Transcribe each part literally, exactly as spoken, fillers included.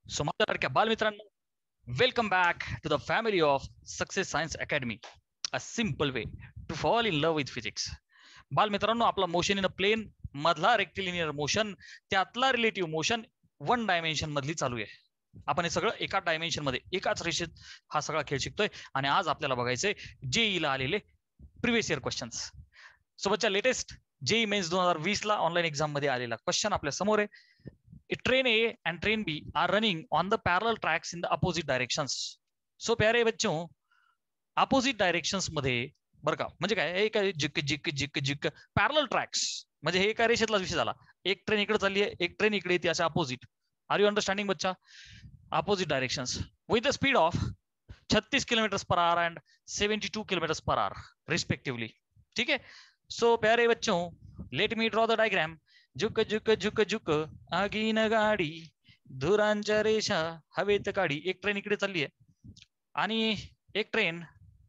So माझ्या लाडक्या बालमित्रांनो, welcome back to the family of success science academy, a simple way to fall in love with physics. बालमित्रांनो, आपला motion in a plane मधला rectilinear motion, त्यातला relative motion one dimension मधली चालू आहे. आपण हे सगळं एका डायमेन्शन मध्ये, एकाच रेषेत हा सगळा खेळ शिकतोय. आणि आज आपल्याला बघायचंय जेईला आलेले प्रिव्हियस इयर क्वेश्चन्स. सोबतच्या लेटेस्ट जेई मेन्स दोन हजार वीस ला ऑनलाईन एक्झाम मध्ये आलेला क्वेश्चन आपल्या समोर आहे. Train A and train B are running on the parallel tracks in the opposite directions. So प्यारे बच्चों, opposite directions मध्ये बरं का, म्हणजे काय, एक जिक जिक जिक जिक पॅरल ट्रॅक्स, म्हणजे हे एका रेषेतलाच विषय झाला. एक ट्रेन इकडे चालली आहे, एक ट्रेन इकडे येते, अशा अपोजिट. आर यू अंडरस्टँडिंग बच्चा? Opposite directions with the speed of छत्तीस kilometre per hour and seventy two kilometre per hour respectively. ठीक है. सो प्यारे बच्चों, let me draw the diagram. झुक झुक झुक झुक आगीन गाडी, धुरांच्या रेषा हवेत काढी. एक ट्रेन इकडे चालली आहे आणि एक train,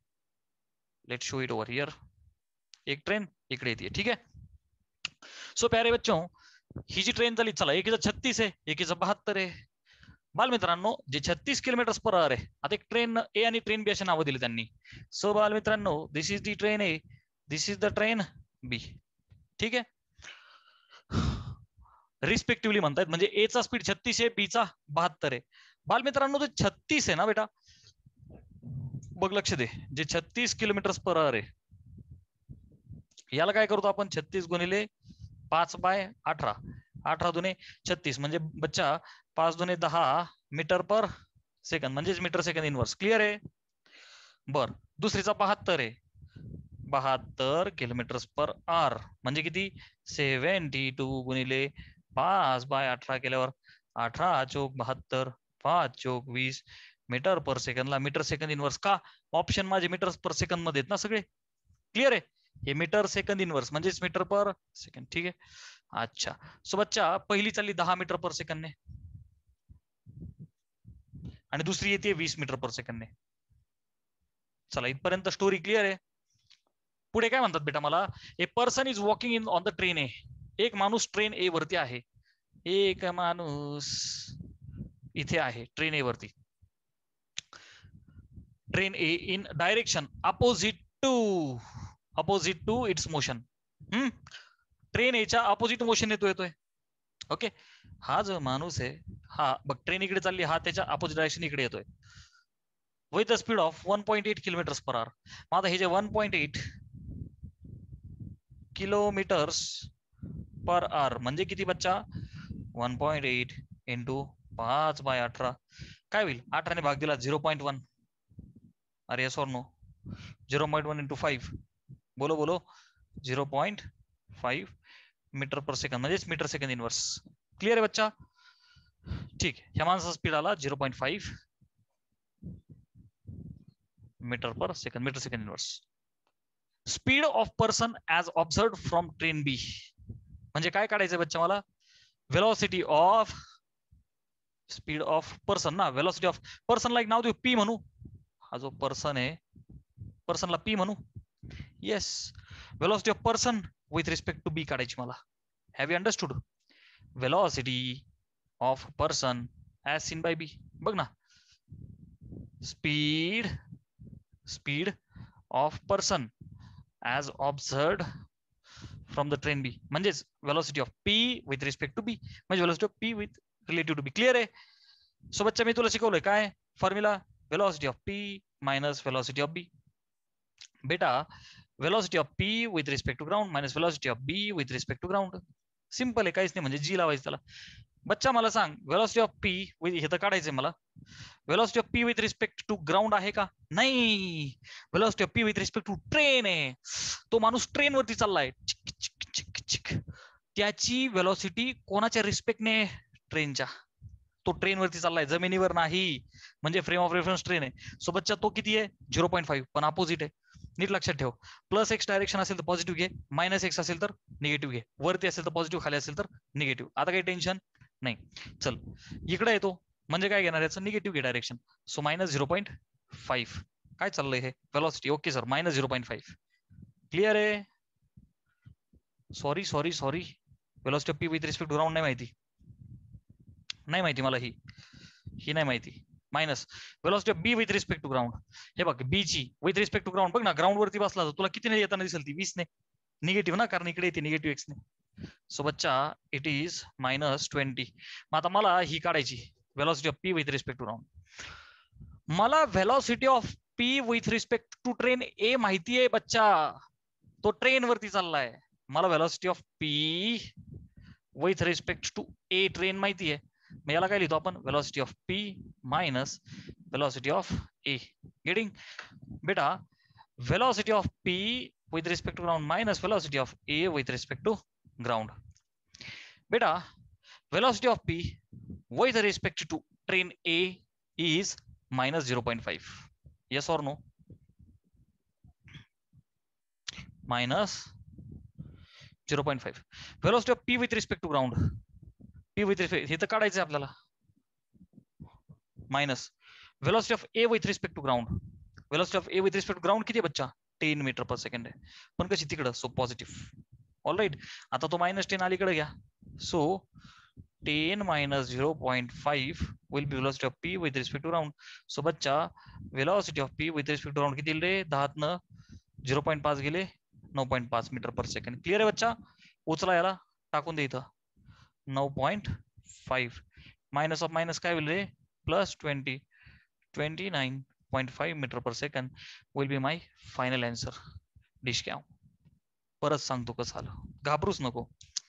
let show it over here, एक ट्रेन इकडे येते. ठीक आहे. सो प्यारे बच्चों, ही जी ट्रेन चालली, चला एकीचं छत्तीस आहे, एकीचं बहात्तर आहे. बालमित्रांनो, जे छत्तीस किलोमीटर पर आवर आहे, आता एक ट्रेन ए आणि ट्रेन बी असे नावं दिली त्यांनी. सो बालमित्रांनो, this is the train A, this is the train B. ठीक आहे. रिस्पेक्टिव्हली म्हणतायत, म्हणजे ए चा स्पीड छत्तीस आहे, बी चा बहात्तर आहे. बालमित्रांनो, जे छत्तीस आहे ना बेटा, बघ लक्ष दे, जे छत्तीस किलोमीटर पर आवर आहे, याला काय करतो आपण, छत्तीस गुणिले पाच बाय अठरा, अठरा दुने छत्तीस, म्हणजे बच्चा पाच दुने दहा मीटर पर सेकंद, म्हणजेच मीटर सेकंद इनवर्स. क्लिअर आहे? बर. दुसरीचा बहात्तर आहे, बहात्तर किलोमीटर पर आवर, म्हणजे किती, सेव्हन्टी टू गुणिले पाच बाय अठरा केल्यावर अठरा चौक बहात्तर, पाच चौक वीस मीटर पर सेकंदला मीटर सेकंद इनवर्स. का? ऑप्शन माझे मीटर पर सेकंद मध्ये आहेत ना सगळे. क्लिअर आहे? हे मीटर सेकंद इनवर्स म्हणजेच मीटर पर सेकंद. ठीक आहे. अच्छा. सो बच्चा, पहिली चालली दहा मीटर पर सेकंदने आणि दुसरी येते वीस मीटर पर सेकंदने. चला, इथपर्यंत स्टोरी क्लिअर आहे. पुढे काय म्हणतात बेटा मला, a person is walking in on the train A. एक माणूस ट्रेन ए वरती आहे. एक माणूस इथे आहे ट्रेन ए वरती. Train A in direction opposite to opposite to its motion. Hmm train एच्या अपोजिट मोशन येतो येतोय. ओके. हा जो माणूस आहे, हा बघ ट्रेन इकडे चालली, हा त्याच्या अपोजिट डायरेक्शन इकडे येतोय with the speed of one point eight kilometre per hour. आता हे जे one point eight kilometres per hour म्हणजे किती बच्चा, वन पॉईंट एट इंटू पाच बाय अठरा, काय होईल, अठराने भाग दिला झिरो पॉईंट वन. अरे यस और no? Zero point one into five, बोलो बोलो, zero point five metre per second, म्हणजेच मीटर सेकंड इनवर्स. क्लिअर आहे बच्चा? ठीक आहे. ह्या माणसाचा स्पीड आला zero point five metre per second, metre second inverse. Speed of person as observe from train B, म्हणजे काय काढायचंय बच्चा मला, velocity of speed of person ना, वेलॉसिटी ऑफ पर्सनला एक नाव देऊ, पी म्हणू. हा जो पर्सन आहे, पर्सनला पी म्हणू. Yes. Velocity of person with respect to B काढायची मला. Have you understood? Velocity of person as seen by B. बघ ना, speed speed of person as observed from the train B, म्हणजेच velocity of P with respect to B, म्हणजे velocity of P with relative to B. Clear आहे? So बच्चा, मी तुला शिकवलंय काय formula, velocity of P minus velocity of B. बेटा, velocity of P with respect to ground minus velocity of B with respect to ground. Simple आहे, काहीच नाही, म्हणजे जी लावायचं त्याला. बच्चा मला सांग, वेलॉसिटी ऑफ पी विथ, हे तर काढायचंय मला, velocity of P with respect to ground आहे का? नाही. Velocity of P with respect to train आहे. तो माणूस ट्रेन वरती चाललाय, चिक चिक चिक चिक, त्याची वेलॉसिटी कोणाच्या रिस्पेक्टने? ट्रेनच्या. तो ट्रेन वरती चाललाय, जमिनीवर नाही, म्हणजे फ्रेम ऑफ रेफरन्स ट्रेन आहे. सो बच्चा, तो किती आहे, झिरो पॉईंट फाईव्ह, पण अपोजिट आहे. नीट लक्षात ठेव. प्लस एक्स डायरेक्शन असेल तर पॉझिटिव्ह घे, मायनस एक्स असेल तर निगेटिव्ह घे, वरती असेल तर पॉझिटिव्ह, खाली असेल तर निगेटिव्ह. आता काही टेन्शन नाही. चल, इकडे येतो, म्हणजे काय घेणार याचं, निगेटिव्ह घे direction. So minus zero point five. काय चाललंय हे, velocity. Okay sir, minus zero point five. Clear आहे? Sorry sorry sorry velocity of P with respect to ground नाही माहिती, नाही माहिती मला ही. ही नाही माहिती, minus velocity of B with respect to ground. हे बघ बी ची विथ रिस्पेक्ट टू ग्राउंड बघ ना, ग्राउंड वरती बसला तर तुला किती नाही येताना दिसेल ती वीस ने, निगेटिव्ह ना, कारण इकडे येते निगेटिव्ह एक्स ने. सो बच्चा इट इज मायनस ट्वेंटी. मग आता मला ही काढायची velocity of P with respect to ground. मला velocity of P with respect to train A माहिती आहे बच्चा, तो ट्रेन वरती चाललाय. मला velocity of P with respect to A train माहिती आहे. मग याला काय लिहितो आपण, velocity of P minus velocity of A. Getting बेटा, velocity of P with respect to ground minus velocity of A with respect to ground. Beta, velocity of P with respect to train A is minus zero point five. Yes or no? Minus zero point five. Velocity of P with respect to ground. P with respect, हे तर काढायचं आपल्याला. Minus velocity of A with respect to ground. Velocity of A with respect to ground किती आहे बच्चा, ten metre per second आहे, पण कशी तिकडं, सो पॉझिटिव्ह. ऑल राईट, आता तो मायनस टेन अलीकडे घ्या. So ten minus zero point five will be velocity of P with respect to ground. So बच्चा velocity of P with respect to ground किती रे, दहातनं झिरो पॉईंट पाच गेले, नऊ पॉईंट पाच मीटर पर सेकंड. क्लिअर आहे बच्चा, उचला याला टाकून दे इथं, नऊ point five minus of minus काय होईल रे, plus twenty, twenty nine point five meter per second will be my final answer. डिश क्या परत सांगतो कसं आलं, घाबरूच नको.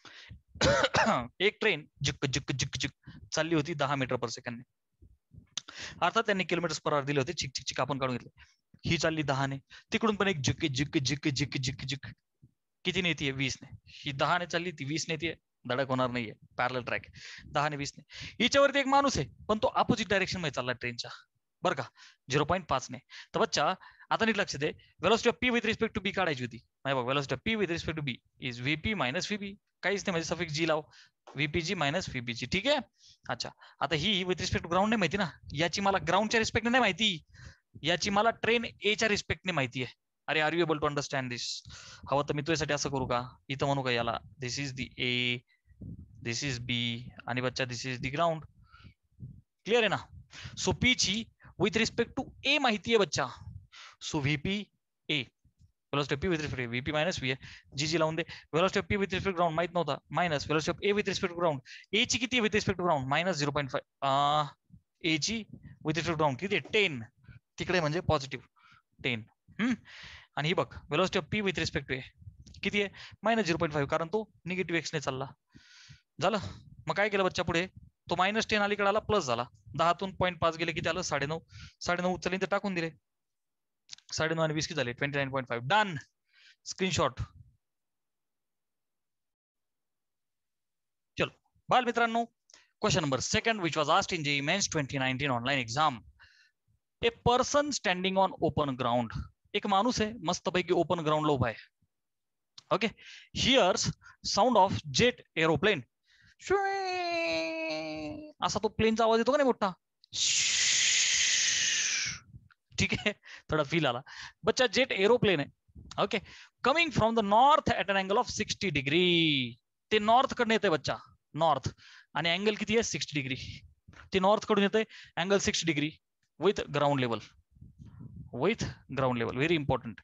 एक ट्रेन जिक जिक जिक जिक चालली होती दहा मीटर पर सेकंड. अर्थात त्यांनी किलोमीटर पर आवर दिले होते, चिक चिक चिक आपण काढून घेतले. ही चालली दहाने, तिकडून पण एक जिक जिक जिक जिक जिक जिक किती नेतीये, वीस ने. ही दहाने चालली, ती वीस नेतीये, धडक होणार नाहीये, पॅरलल ट्रॅक, दहाने वीस ने. हिच्यावरती एक माणूस आहे, पण तो अपोजिट डायरेक्शन मध्ये चालला ट्रेनच्या, बरं का, झिरो पॉईंट पाच ने. तर बच्चा आता नीट लक्ष दे, velocity of P with respect to B काढायची होती. नाही बघ, velocity of P with respect to B is VP minus VB, काहीच नाही म्हणजे सफिक्स जी लाव, व्हीपीजी मायनस व्हीपीजी. ठीक आहे. अच्छा, आता ही विथ रिस्पेक्ट टू ग्राउंड नाही माहिती ना, याची मला ग्राउंडच्या रिस्पेक्टने नाही माहिती, याची मला ट्रेन एच्या रिस्पेक्टने माहिती आहे. अरे are you able to understand this? हवं तर मी तुझ्यासाठी असं करू का, इथं म्हणू का याला, दिस is the A, this is B, आणि बच्चा this is the ground. Clear आहे ना? सो पी ची विथ रिस्पेक्ट टू ए माहिती आहे बच्चा, so VP A, velocity of P with respect VP minus V आहे, जी जी लावून दे. Velocity of P with respect ground माहित नव्हता, minus velocity of A with respect ground, A ची किती with respect ground, minus zero point five, A ची विथ रिस्पेक्ट ग्राउंड किती आहे, टेन, तिकडे म्हणजे पॉझिटिव्ह टेन. हम्म, आणि ही बघ velocity of P with respect to A किती आहे, मायनस झिरो पॉईंट फाईव्ह, कारण तो निगेटिव्ह एक्स ने चालला. झालं, मग काय केलं बच्चा पुढे, तो मायनस टेन अलीकडे आला, प्लस झाला, दहातून पॉईंट पाच गेले किती आलं, साडे नऊ, साडे नऊ उचलले तर टाकून दिले, साडे नऊ आणि वीस किती झाले, twenty nine point five. Done, screenshot. चलो बाल मित्रांनो, question number second which was asked in JEE Mains twenty nineteen online exam. A person standing on open ground, एक माणूस आहे मस्तपैकी ओपन ग्राउंडला उभा आहे. Okay, hears sound of jet aeroplane, असा तो प्लेनचा आवाज येतो का नाही मोठा, ठीक आहे, थोडा फील आला. बच्चा जेट एरोप्लेन आहे, okay, coming from the north at an angle of sixty degree. ते नॉर्थ कडून येते बच्चा, नॉर्थ, आणि अँगल किती आहे, सिक्स्टी डिग्री. ते नॉर्थ कडून येते, angle sixty degree with ground level, with ground level, very important.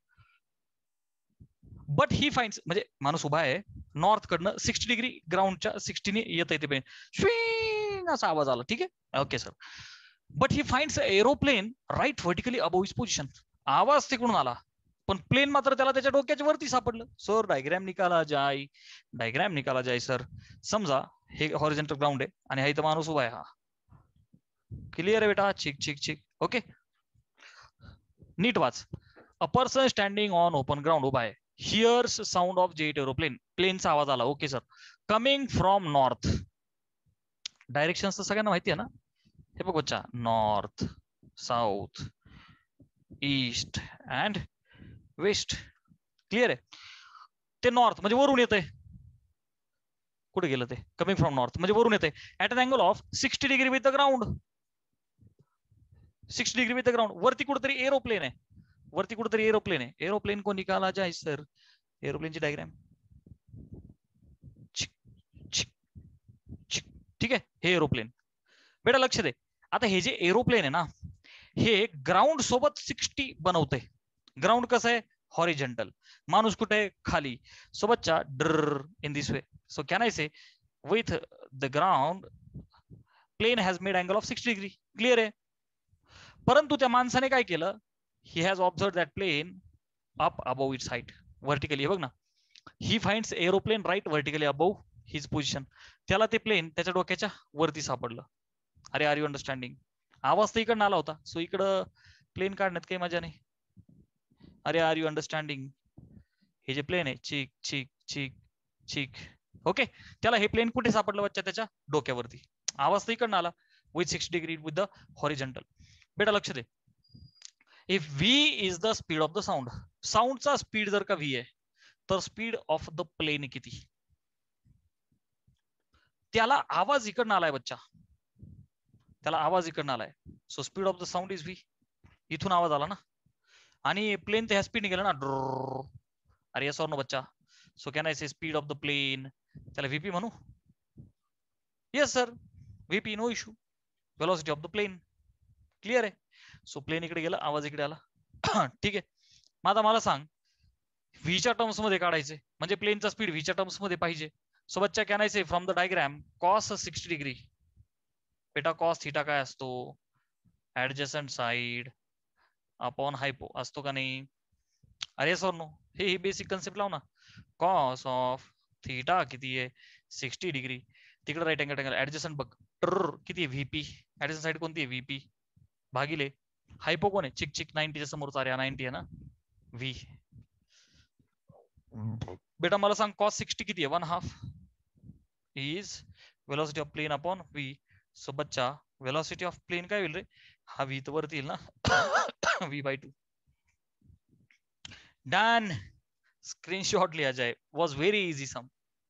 But he finds, म्हणजे माणूस उभा आहे नॉर्थ कडनं, सिक्स्टी डिग्री ग्राउंडच्या सिक्स्टीने येत आहे ते, स्विंग असा आवाज आला, ठीक आहे, okay sir. But he finds aeroplane right vertically above his position. आवाज तिकडून आला, पण प्लेन मात्र त्याला त्याच्या डोक्याच्या वरती सापडलं. सर डायग्राम निकाला जाय, डायग्राम निकाला जाय सर. समजा हे हॉरिझॉन्टल ग्राउंड आहे आणि हा इथं माणूस उभा आहे, हा क्लिअर आहे बेटा, चिक चिक चिक. ओके, नीट वाच. A person standing on open ground उभा आहे, hears sound of jet aeroplane, प्लेनचा आवाज आला, okay sir, coming from north. Direction तर सगळ्यांना माहिती आहे ना, हे बघ बच्चा, north, south, east and west. Clear आहे? ते नॉर्थ म्हणजे वरून येत आहे, कुठे गेलं ते, कमिंग फ्रॉम नॉर्थ म्हणजे वरून येते, at an angle of sixty degree with the ground, sixty degree with the ground. वरती कुठेतरी एरोप्लेन आहे, वरती कुठेतरी एरोप्लेन आहे. एरोप्लेन को निकाला जाए सर, एरोप्लेनची डायग्राम, ठीक आहे, हे एरोप्लेन. बेटा लक्ष दे, आता हे जे एरोप्लेन आहे ना, हे ग्राउंड सोबत सिक्स्टी बनवते. ग्राउंड कसं आहे? हॉरिझॉन्टल. माणूस कुठे आहे? खाली. सो बच्चा draw in this way. So can I say with the ground plane has made angle of sixty degree. Clear आहे. परंतु त्या माणसाने काय केलं? He has observe that plane up above its height, vertically. बघ ना, he finds aeroplane right vertically above his position. त्याला ते प्लेन त्याच्या डोक्याच्या वरती सापडलं. अरे आर यू अंडरस्टँडिंग? आवाज तर इकडनं आला होता, सो इकडं प्लेन काढण्यात काही मजा नाही. अरे आर यू अंडरस्टँडिंग? हे जे प्लेन आहे, चिक चिक चिक चिक, ओके, त्याला हे प्लेन कुठे सापडलं बच्चा? त्याच्या डोक्यावरती. आवाज तर इकडनं आला, with sixty degree with the horizontal. बेटा लक्ष दे, if v is the speed of the sound, साऊंडचा स्पीड जर का v आहे, तर स्पीड ऑफ द प्लेन किती? त्याला आवाज इकडनं आलाय बच्चा, त्याला आवाज इकडनं आलाय. So speed of the sound is v. इथून आवाज आला ना, आणि प्लेन त्या स्पीडने गेला ना. अरे यस ऑर नो बच्चा? So can I say speed of the plane, त्याला व्हीपी म्हणू? Yes sir, VP, no issue. Velocity of the plane. Clear आहे. सो प्लेन इकडे गेला, आवाज इकडे आला. ठीक आहे. मग आता मला सांग, व्हीच्या टर्म्स मध्ये काढायचे म्हणजे प्लेनचा स्पीड व्हीच्या टर्म्स मध्ये पाहिजे. सो बच्चा can I say from the diagram cos sixty degree. बेटा कॉस थिटा काय असतो? ऍडजसंट साइड अपॉन हायपो असतो का नाही? अरे सर नो, हे ही बेसिक कन्सेप्ट लाव ना. कॉस ऑफ थिटा किती आहे? Sixty degree. तिकडे राईट अँगल अँगल ऍडजसंट बघ, टर किती आहे? व्हीपी. ऍडजसंट साइड कोणती आहे? व्हीपी. भागिले हायपो कोण आहे? चिक चिक नाईन्टीच्या समोरचा. अरे नाईन्टी आहे ना, व्ही. बेटा मला सांग, कॉस सिक्स्टी किती आहे? One half is velocity of plane upon V. So बच्चा वेलोसिटी ऑफ प्लेन काय होईल रे? हा व्ही तर वरती येईल ना, V by two. Done. Screenshot लिया जाए. Was very easy sum.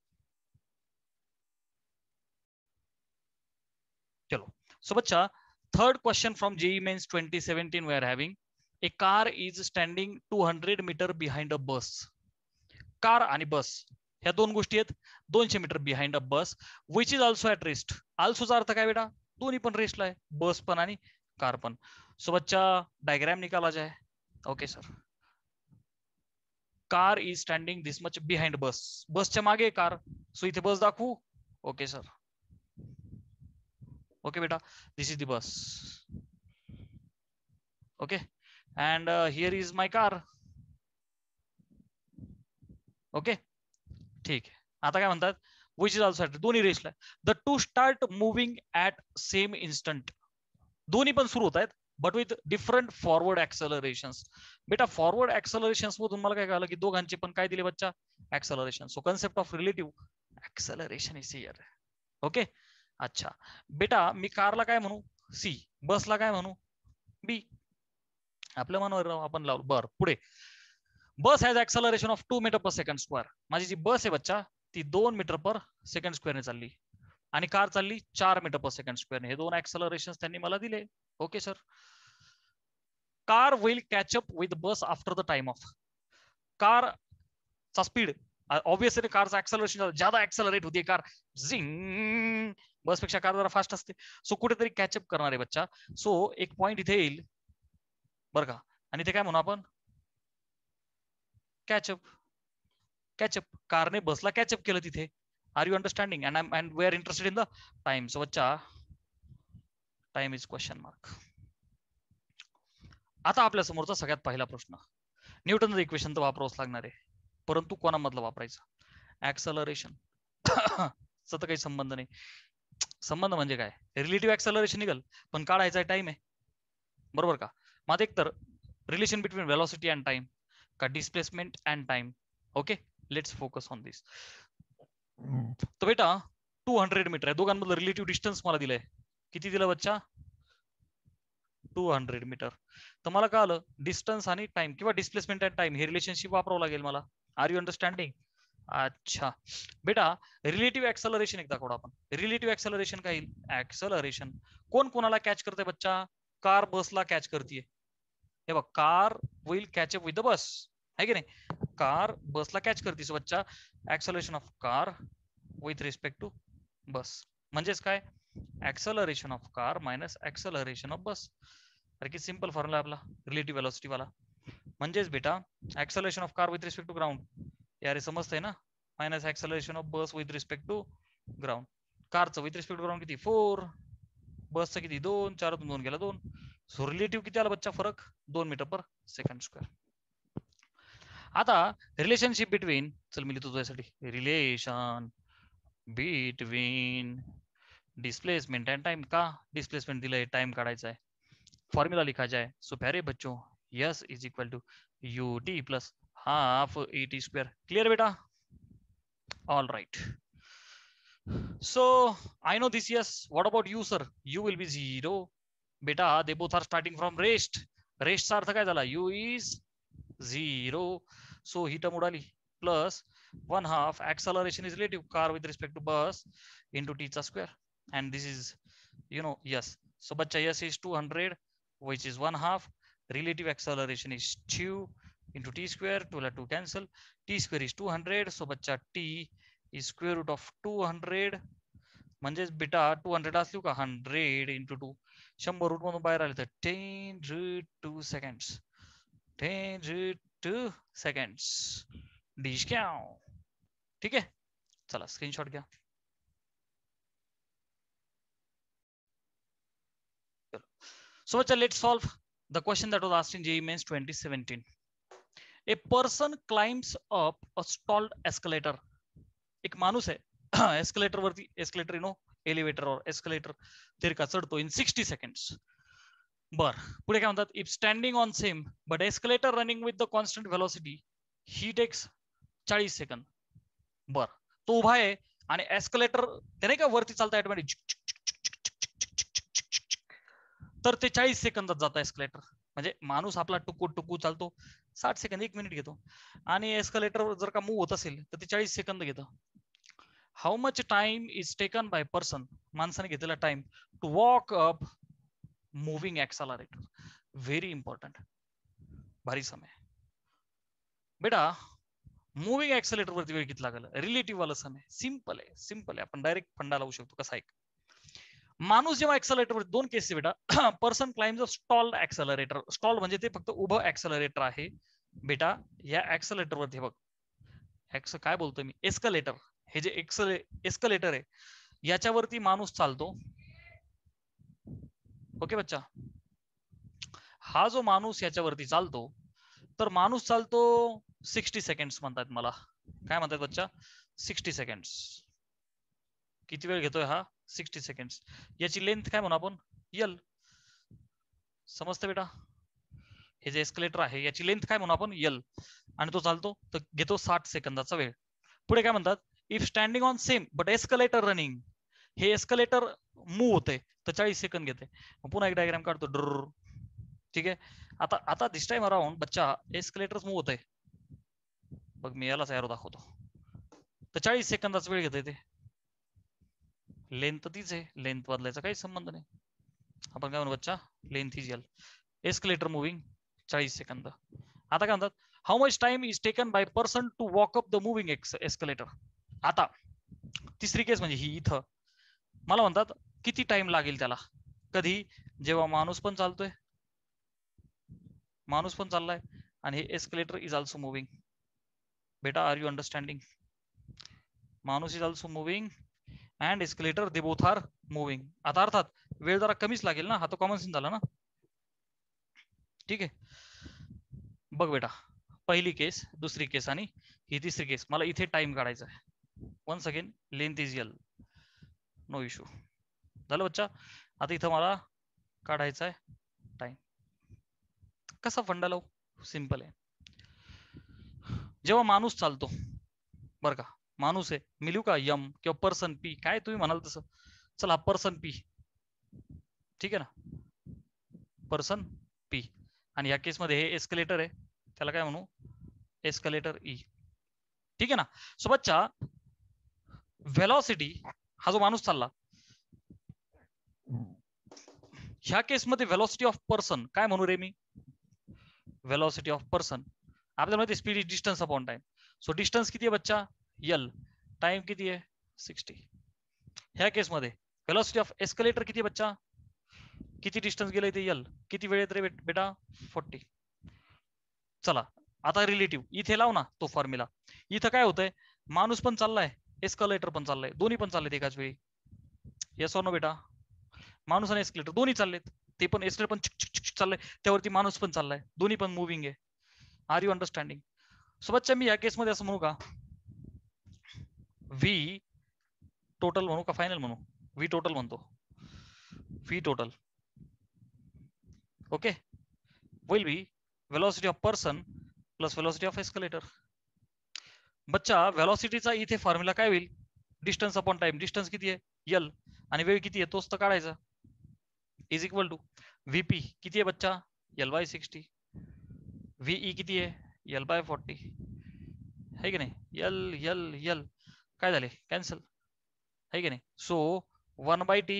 चलो, सो बच्चा third question from J E E Mains twenty seventeen we are having. A car is standing two hundred meter behind a bus. Car आणि bus ह्या दोन गोष्टी आहेत. दोनशे meter behind a bus which is also at rest. ऑल्सोचा अर्थ काय बेटा? दोन्ही पण रेस्टला आहे, बस पण आणि कार पण. सो बच्चा डायग्राम निकाला जाए. Okay sir. Car is standing this much behind bus. बसच्या मागे कार. सो इथे बस दाखवू? Okay sir. Okay beta, this is the bus. Okay, and uh, here is my car. Okay, ठीक आहे. आता काय म्हणतात? which is also at, दोन्ही रेसला. the two start moving at same instant. दोन्ही पण सुरू होत आहेत, but with different forward accelerations. बेटा फॉरवर्ड एक्सेलरेशन्स मधून मला काय कळलं की दोघांचे पण काय दिले बच्चा? Acceleration. So concept of relative acceleration is here. Okay, अच्छा बेटा मी कारला काय म्हणू? सी. बसला काय म्हणू? बी. आपल्या मनावर आपण लावू. बर, पुढे. Bus has acceleration of two meter per second square. माझी जी बस आहे बच्चा ती दोन मीटर पर सेकंड स्क्वेअरने चालली आणि कार चालली चार मीटर पर सेकंड स्क्वेअरने. हे दोन ऍक्सलरेशन त्यांनी मला दिले. Okay sir. Car will catch up with bus after the time of. कारचा स्पीड ऑब्विसली कारचा ऍक्सलरेशन ज्यादा ऍक्सलरेट होती कार, झिंग. बस पेक्षा कार जरा फास्ट असते. सो कुठेतरी कॅचअप करणार आहे बच्चा. सो एक पॉइंट इथे येईल बरं का, आणि ते काय म्हणू आपण? कॅचअप. कॅचअप. कारने बसला कॅचअप केलं तिथे. Are you understanding? And and we are interested in the time. So बच्चा टाइम इज क्वेश्चन मार्क. आता आपल्या समोरचा सगळ्यात पहिला प्रश्न. न्यूटनचं इक्वेशन तर वापरावंच लागणार आहे, परंतु कोणामधलं वापरायचं? ऍक्सलरेशन चा तर काही संबंध नाही. संबंध म्हणजे काय? रिलेटिव्ह ऍक्सलरेशन निघल, पण काढायचा टाइम आहे, बरोबर का? मग एक तर relation between velocity and time का displacement and time. Okay, let's focus on this. तर बेटा टू हंड्रेड मीटर आहे, दोघांमधलं रिलेटिव्ह डिस्टन्स मला दिलंय. किती दिलं बच्चा? Two hundred meter. तर मला कळलं डिस्टन्स आणि टाइम किंवा डिस्प्लेसमेंट अँड टाइम हे रिलेशनशिप वापरावं लागेल मला. Are you understanding? अच्छा बेटा रिलेटिव्ह ऍक्सलरेशन एकदा दाखवू आपण. रिलेटिव्ह ऍक्सलरेशन काय येईल? ऍक्सलरेशन कोण कोणाला कॅच करते बच्चा? कार बसला कॅच करते. हे बघ, car will catch up with the bus, है की नाही? कार बसला कॅच करते. बच्चा acceleration of car with respect to bus म्हणजेच काय? Acceleration of car minus acceleration of bus. अरे की सिंपल फॉर्म्युला आपला रिलेटिव्ह वेलोसिटी वाला. म्हणजेच बेटा acceleration of car with respect to ground, यार समजतंय ना, minus acceleration of bus with respect to ground. कारचं विथ रिस्पेक्ट टू ग्राउंड किती फोर, बसचं किती दोन, चारातून दोन गेला दोन. सो रिलेटिव्ह किती आला बच्चा फरक, दोन मीटर पर सेकंड स्क्वेअर. आता रिलेशनशिप बिटवीन, चल मी लिहितो तुझ्यासाठी, relation between displacement and time. का डिस्प्लेसमेंट दिलंय, टाइम काढायचा आहे, फॉर्म्युला लिखा जाए. सो प्यारे बच्चों S is equal to U T plus half A T square. Clear बेटा? All right. So I know this. Yes. What about you, sir? You will be zero. Beta, they both are starting from rest. Rest चा अर्थ काय झाला? U is zero. So ही term उडाली. Plus one half acceleration is relative car with respect to bus into t चा square. And this is, you know, yes. So बच्चा yes is two hundred, which is one half. Relative acceleration is two into t square. two ला two cancel. T square is two hundred. So बच्चा t is square root of two hundred. म्हणजेच बेटा to hundred असली का hundred into two, शंभर root मधून बाहेर आले तर ten root two seconds. Ten root two seconds. डिश क्या? ठीक है, चला स्क्रीनशॉट घ्या. So let's solve the question that was asked in J E E Mains twenty seventeen. A person climbs up a stalled escalator. एक माणूस आहे escalator वरती, एस्केलेटर यू नो एलिव्हेटर और एस्केलेटर तेर का चढतो इन सिक्स्टी सेकंड्स. बर पुढे काय म्हणतात, if standing on same but escalator running with the constant velocity he takes चाळीस सेकंद. बर तो उभा आहे आणि एस्केलेटर ते नाही का वरती चालतं ऑटोमॅटिक, तर ते चाळीस सेकंदात जातं एस्केलेटर. म्हणजे माणूस आपला टुकू टुकू चालतो साठ सेकंद, एक मिनिट घेतो, आणि एस्केलेटर जर का मूव्ह होत असेल तर ते चाळीस सेकंद घेतं. How much time is taken by person, माणसाने घेतलेला time to walk up moving accelerator. Very important, भारी समय बेटा. मूव्हिंग एक्सेलरेटर वरती वेळ किती लागेल, रिलेटिव्ह वाला समय. सिंपल आहे, सिंपल आहे, आपण डायरेक्ट फंडा लावू शकतो. कसा आहे, माणूस जेव्हा एक्सेलरेटर वर, दोन केस बेटा. Person climbs a stalled accelerator. Stall म्हणजे ते फक्त उभं एक्सेलरेटर आहे बेटा. या एक्सेलरेटर वरती बघ, एक्स काय बोलतोय मी, एस्केलेटर, हे जे एक्सले एस्केलेटर आहे याच्यावरती माणूस चालतो. ओके बच्चा, हा जो माणूस याच्यावरती चालतो, तर माणूस चालतो सिक्स्टी सेकंड्स म्हणतात मला. काय म्हणतात बच्चा, सिक्स्टी सेकंड्स. किती वेळ घेतोय हा, सिक्स्टी सेकंड्स. याची लेंथ काय म्हणू आपण, यल. समजतं बेटा, हे जे एस्केलेटर आहे याची लेंथ काय म्हणू आपण, यल. आणि तो चालतो तर घेतो साठ सेकंदाचा वेळ. पुढे काय म्हणतात, if standing on same but escalator running, हे एस्केलेटर मूव्ह होते तर चाळीस सेकंद घेते. पुन्हा एक डायग्राम काढतो ड्र. ठीक आहे, आता आता दिस टाइम अराउंड बच्चा एस्केलेटर मूव्ह होत आहे बघ, मी यालाच एरो दाखवतो, तर चाळीस सेकंदाचा वेळ घेते ते. लेंथ तीच आहे, लेंथ बदलायचा काही संबंध नाही. आपण काय म्हणू बच्चा, length is L. Escalator moving चाळीस सेकंद. आता काय म्हणतात, how much time is taken by person to walk up the moving escalator. आता तिसरी केस म्हणजे ही, इथं मला म्हणतात किती टाइम लागेल त्याला. कधी, जेव्हा माणूस पण चालतोय, माणूस पण चाललाय आणि हे एस्केलेटर इज ऑल्सो मुव्हिंग. बेटा आर यू अंडरस्टँडिंग, माणूस is also moving and escalator they both are moving. आता अर्थात वेळ जरा कमीच लागेल ना, हा तो कॉमन सेन्स झाला ना. ठीक आहे, बघ बेटा, पहिली केस, दुसरी केस आणि ही तिसरी केस. मला इथे टाइम काढायचा आहे. Once again length is L, no issue. झालं बच्चा. आता इथं मला काढायचा आहे टाइम. कसा फंडा लावू, सिंपल आहे. जेव्हा माणूस चालतो बर का, माणूस आहे, मी लिहू का यम किंवा पर्सन पी, काय तुम्ही म्हणाल तसं. चला पर्सन पी, ठीक आहे ना, पर्सन पी. आणि या केस मध्ये हे एस्केलेटर आहे, त्याला काय म्हणू, एस्केलेटर ई. ठीक आहे ना. सो बच्चा व्हेलॉसिटी, हा जो माणूस चालला, ह्या केस मध्ये व्हेलॉसिटी ऑफ पर्सन काय म्हणू रे मी, व्हेलॉसिटी ऑफ पर्सन. आपल्याला माहिती speed is distance upon time. So distance किती आहे बच्चा, यल. टाइम किती आहे, सिक्स्टी. ह्या केस मध्ये व्हेलॉसिटी ऑफ एस्केलेटर किती आहे बच्चा? किती डिस्टन्स गेलंय ते यल, किती वेळेत रे बेटा? फोर्टी. चला आता रिलेटिव्ह इथे लाव ना तो फॉर्म्युला. इथं काय होतंय, माणूस पण चाललाय, एस्केलेटर पण चाललाय, दोन्ही पण चाललेत एकाच वेळी. येस ऑर नो बेटा? माणूस आणि एस्केलेटर दोन्ही चाललेत, ते पण एस्केलेटर पण चिक चिक चिक चाललंय, त्यावरती माणूस पण चाललाय, दोन्ही पण मुव्हिंग आहे. R you understanding? सो बच्चा मी या केसमध्ये असं म्हणू का, व्ही टोटल म्हणू का फायनल म्हणू? व्ही टोटल म्हणतो, V total okay will be velocity of person plus velocity of escalator. बच्चा वेलोसिटीचा इथे फॉर्म्युला काय होईल? Distance upon time. डिस्टन्स किती आहे यल आणि वेळ किती आहे तोच तर काढायचा. इज इक्वल टू व्हीपी किती आहे बच्चा? L by sixty. व्हीई किती आहे? L by forty. है की नाही? यल यल यल काय झाले? कॅन्सल, है की नाही? So one by T,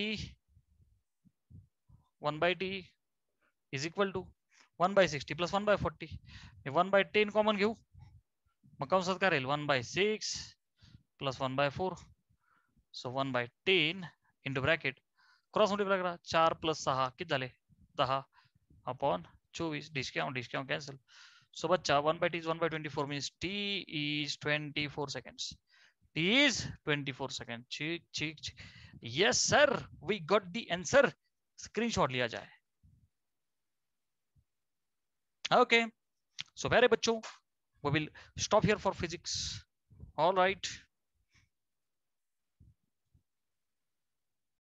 one by T is equal to one by sixty plus one by forty. One by ten common घेऊ, मग कंसात काय राहील? One by six plus one by four. So one by ten into bracket cross multiply करा, चार प्लस सहा किती झाले? दहा अपॉन चोवीस. Discount discount cancel. सो बच्चा one by T is one by twenty four means T is twenty four seconds. T is twenty four second. ठीक ठीक, yes sir we got the answer. Screenshot लिया जाए. Okay so वेरे बच्चों we will stop here for physics. All right.